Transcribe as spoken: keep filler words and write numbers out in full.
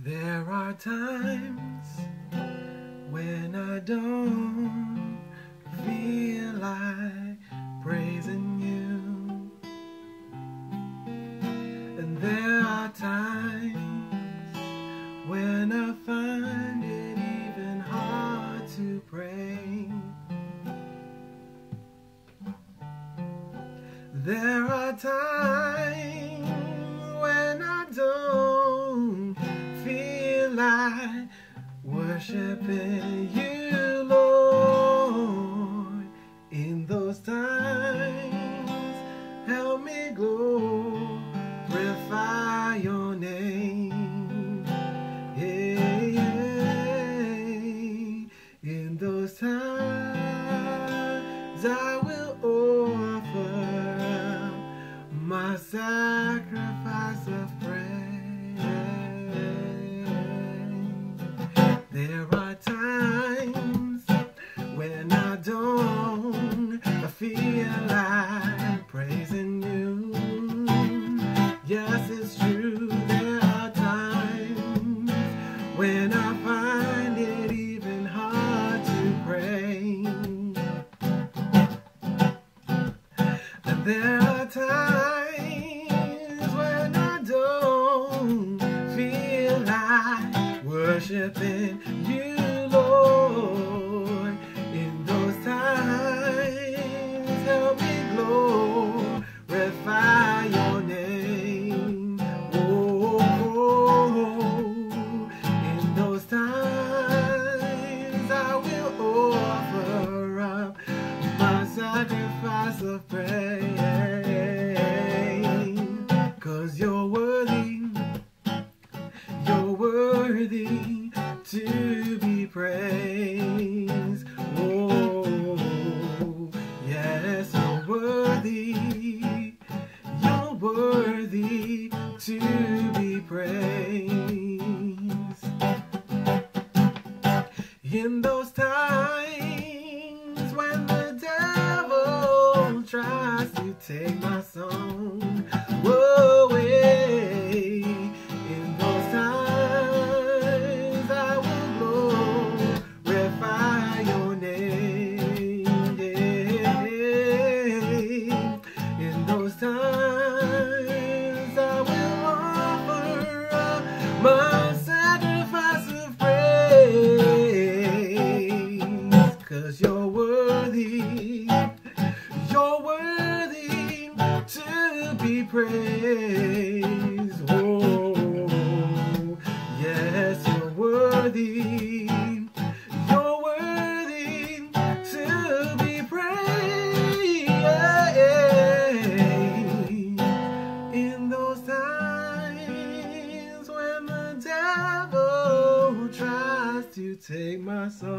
There are times when I don't feel like praising you, and there are times when I find it even hard to pray. There are times when I don't feel like worshiping you, Lord. In those times, help me glorify your name. Hey, hey. In those times, I will offer up my sacrifice of praise. There are times when I don't feel like praising you. Yes, it's true. There are times when I find it even hard to pray. And there are times when I don't feel like worshiping you, Lord. In those times, help me glorify your name. Oh, oh, oh. In those times, I will offer up my sacrifice of praise. 'Cause you're worthy, you're worthy to be praised. Oh, yes, you're worthy, you're worthy to be praised. In those times when the devil tries to take my song away, in those times I will glorify your name. In those times I will offer up my sacrifice of praise. 'Cause you're worthy, you're worthy to be praised. Oh, yes, you're worthy, you're worthy to be praised. In those times when the devil tries to take my soul